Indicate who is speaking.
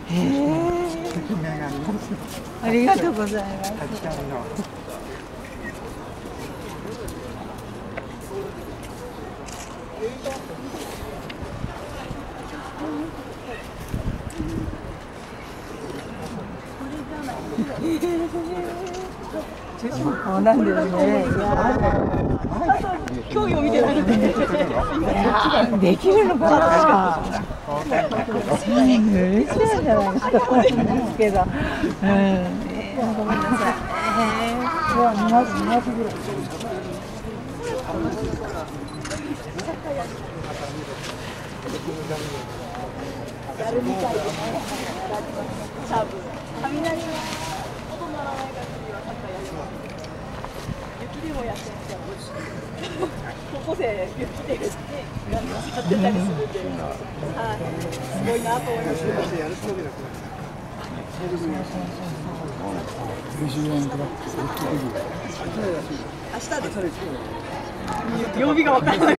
Speaker 1: へえ。ありがとうございます。そうなんですね。
Speaker 2: 競技を見てないので。
Speaker 1: できるのかな。無理じゃないですか。思うんですけど。ごめんなさい。2月ぐらい。
Speaker 2: やるみたいですね。シャープ。雷の音鳴らない限りはサッカーやります。雪でもやってますから。高校生雪でやってたりするんで、はい。すごいなと思います。明日です。曜日がわからない。